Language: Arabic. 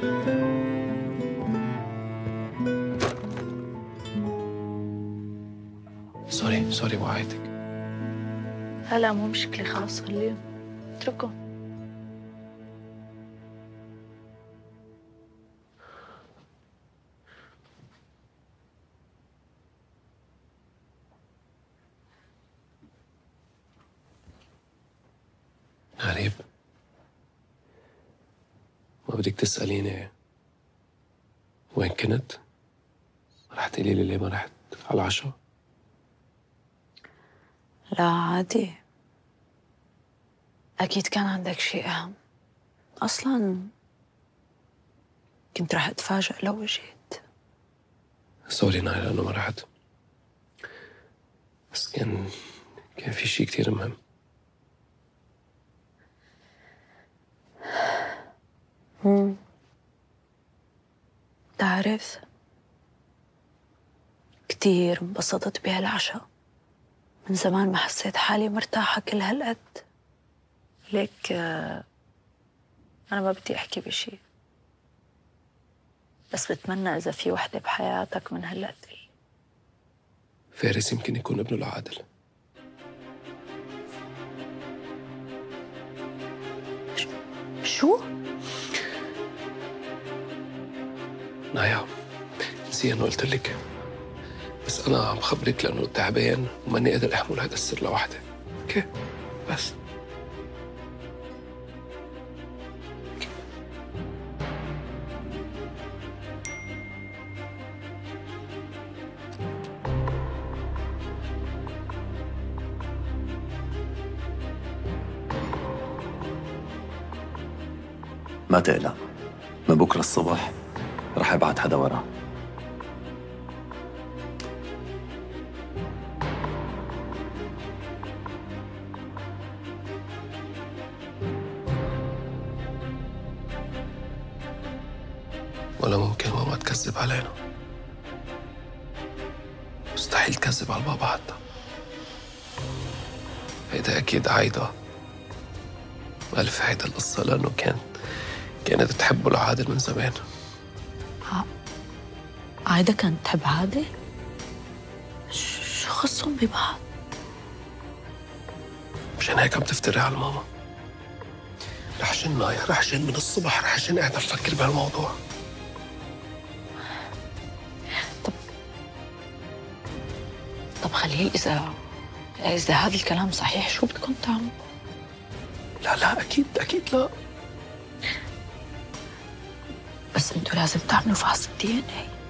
سوري وعيتك. هلا مو مشكلة، خلص خليهم اتركهم. غريب، ما بدك تسأليني وين كنت؟ رح تقولي لي ليه ما رحت على العشاء؟ لا عادي، أكيد كان عندك شيء أهم. أصلاً كنت رح أتفاجأ لو جيت. سوري نايلة إنه ما رحت، بس كان في شيء كتير مهم. تعرف، كتير انبسطت بهالعشاء. من زمان ما حسيت حالي مرتاحة كل هالقد. ليك أنا ما بدي أحكي بشي، بس بتمنى إذا في وحدة بحياتك من هالقد. فارس يمكن يكون ابنه العادل. شو؟ نايا، نسي انه قلت لك، بس انا عم خبرك لانه تعبان وماني قادر احمل هذا السر لوحدي. اوكي بس. ما تقلق، من بكره الصبح رح ابعت حدا وراه. ولا ممكن ماما تكذب علينا. مستحيل تكذب على البابا حتى. هيدا اكيد عايدة ألف هيدا القصة، لأنه كانت تحبه لعادل من زمان. عايدة كانت تحب عادل؟ شو خصهم ببعض؟ مشان هيك عم تفتري على ماما. رح جن نايا، رح جن من الصبح، رح جن قاعدة أفكر بهالموضوع. طب خليل، إذا هذا الكلام صحيح شو بدكم تعملوا؟ لا أكيد لا. بس انتوا لازم تعملوا فحص الدي ان اي.